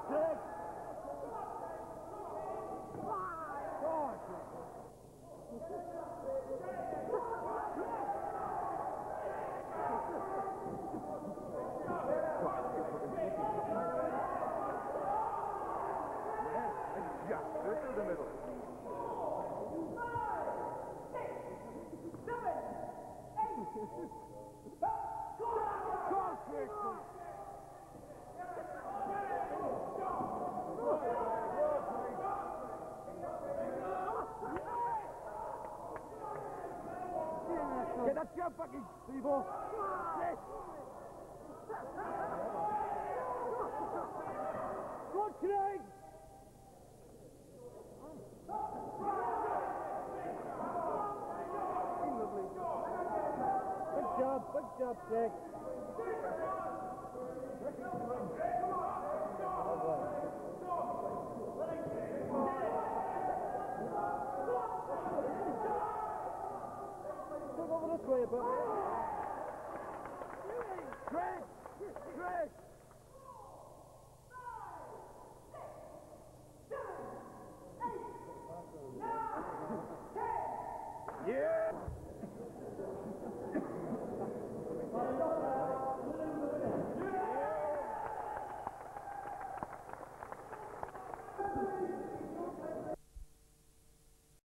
Greg! God! Just through the middle. Get that jump back in, people! Yes! Good, Craig! Good job, Craig. Over this way, but Craig! Craig!